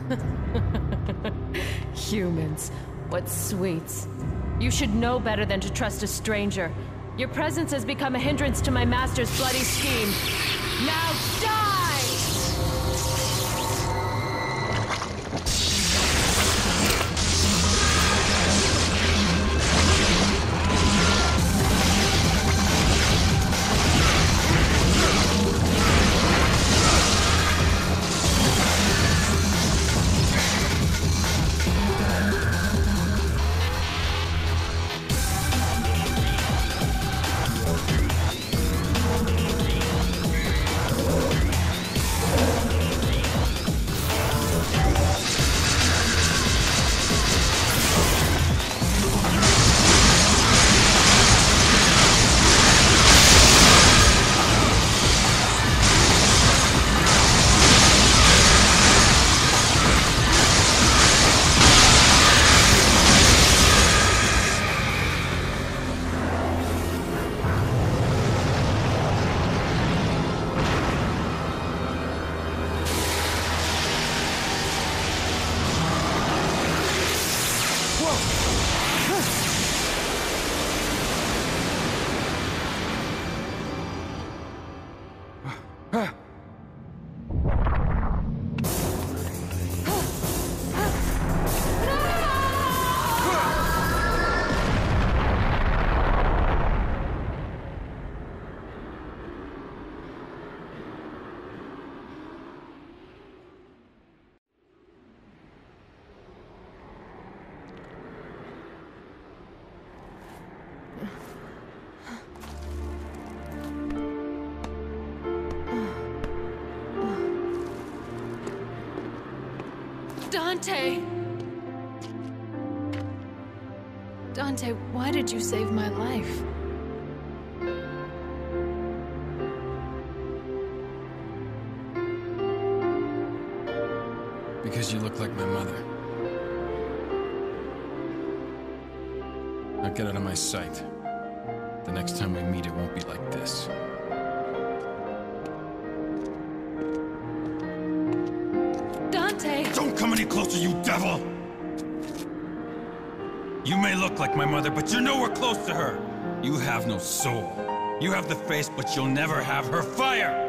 Humans. What sweets. You should know better than to trust a stranger. Your presence has become a hindrance to my master's bloody scheme. Now die! Dante! Dante, why did you save my life? Because you look like my mother. Now get out of my sight. The next time we meet, it won't be like this. Dante! Don't come any closer, you devil! You may look like my mother, but you're nowhere close to her. You have no soul. You have the face, but you'll never have her fire!